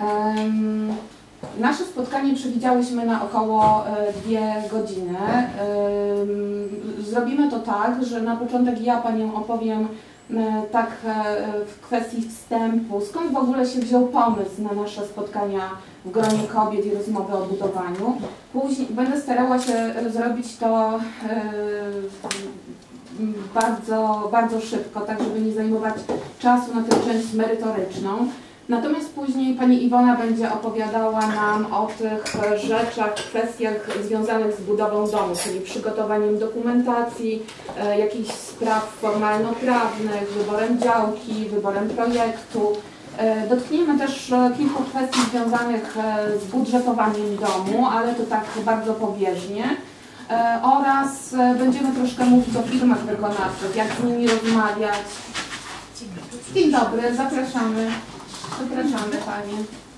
Nasze spotkanie przewidziałyśmy na około 2 godziny. Zrobimy to tak, że na początek ja Panią opowiem tak w kwestii wstępu, skąd w ogóle się wziął pomysł na nasze spotkania w gronie kobiet i rozmowy o budowaniu. Później będę starała się zrobić to bardzo szybko, tak żeby nie zajmować czasu na tę część merytoryczną. Natomiast później Pani Iwona będzie opowiadała nam o tych rzeczach, kwestiach związanych z budową domu, czyli przygotowaniem dokumentacji, jakichś spraw formalno-prawnych, wyborem działki, wyborem projektu. Dotkniemy też kilku kwestii związanych z budżetowaniem domu, ale to tak bardzo pobieżnie. Oraz będziemy troszkę mówić o firmach wykonawczych, jak z nimi rozmawiać. Dzień dobry, zapraszamy. Zapraszamy Panie.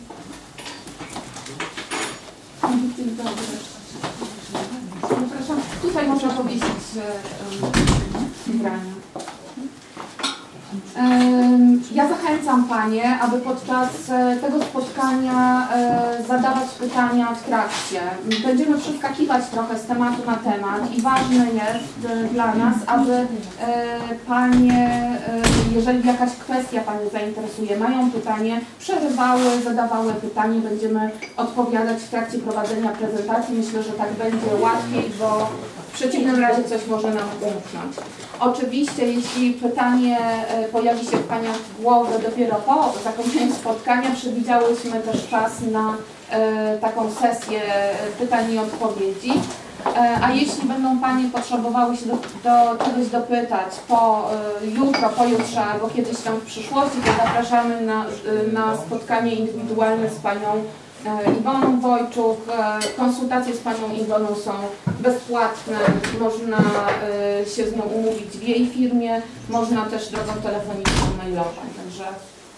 Dzień dobry. Zapraszam. Tutaj można powiesić ubrania. Ja zachęcam Panie, aby podczas tego spotkania zadawać pytania w trakcie. Będziemy przeskakiwać trochę z tematu na temat i ważne jest dla nas, aby Panie, jeżeli jakaś kwestia Panie zainteresuje, mają pytanie, przerywały, zadawały pytanie, będziemy odpowiadać w trakcie prowadzenia prezentacji. Myślę, że tak będzie łatwiej, bo w przeciwnym razie coś może nam umknąć. Oczywiście, jeśli pytanie pojawi się w Pana głowie dopiero po zakończeniu spotkania, przewidziałyśmy też czas na taką sesję pytań i odpowiedzi. A jeśli będą Panie potrzebowały się do czegoś dopytać jutro, pojutrze albo kiedyś tam w przyszłości, to zapraszamy na spotkanie indywidualne z Panią Iwoną Wojczuk. Konsultacje z Panią Iwoną są bezpłatne, można się z nią umówić w jej firmie, można też drogą telefoniczną, mailową. Także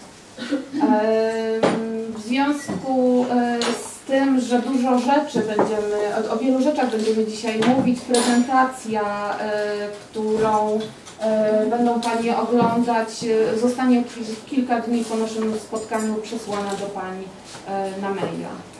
w związku z tym, że dużo rzeczy o wielu rzeczach będziemy dzisiaj mówić, prezentacja, którą będą Panie oglądać, zostanie kilka dni po naszym spotkaniu przesłana do Pani na maila.